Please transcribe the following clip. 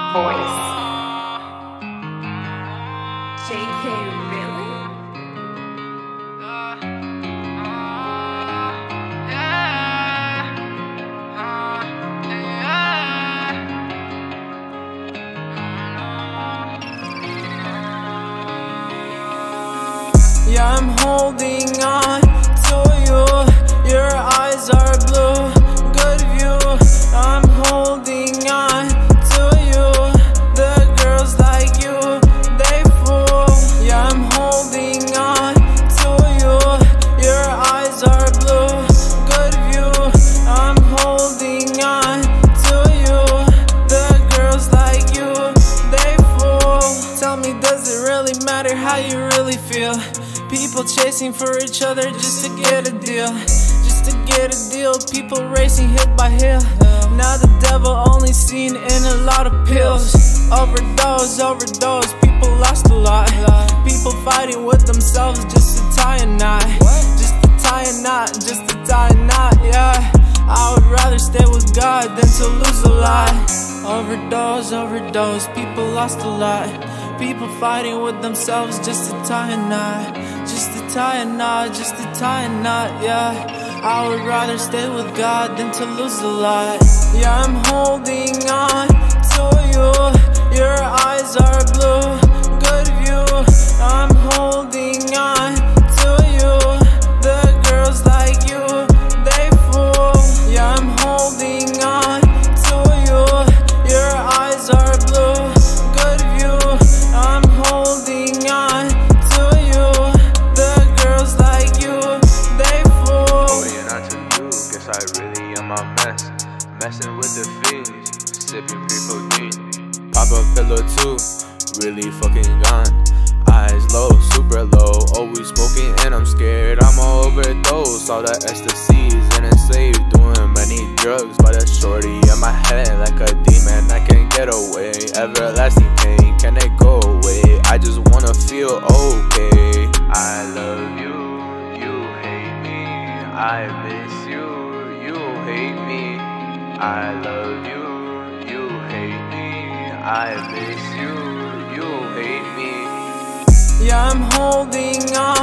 voice. JK, really? Yeah, I'm holding on to you. Your eyes are blue, good view. I'm holding on to you. The girls like you, they fool. Yeah, I'm holding on to you. Your eyes are blue, good view. I'm holding on to you. The girls like you, they fool. Tell me, does it really matter how you really feel? People chasing for each other just to get a deal. Just to get a deal, people racing hit by hill. Now the devil only seen in a lot of pills. Overdose, overdose, people lost a lot. People fighting with themselves just to tie a knot. Just to tie a knot, just to tie a knot, yeah. I would rather stay with God than to lose a lot. Overdose, overdose, people lost a lot. People fighting with themselves just to tie a knot. Just to tie a knot, just to tie a knot, yeah. I would rather stay with God than to lose a lot. Yeah, I'm holding on to you. Your eyes are blue, good view. I'm holding on to you. The girls like you, they fool. Yeah, I'm holding on to you. Your eyes are blue, good view. I'm holding on to you. The girls like you, they fool. Oh, you're not to do, guess I really am a mess. Messing with the fiends, sipping pre-codeine. Pop a pillow too, really fucking gone. Eyes low, super low, always smoking and I'm scared I'ma overdose. All the ecstasies and enslaved, doing many drugs by the shorty in my head like a demon. I can't get away, everlasting pain, can it go away? I just wanna feel okay. I love you, you hate me. I miss you, you hate me. I love you, you hate me. I miss you, you hate me. Yeah, I'm holding on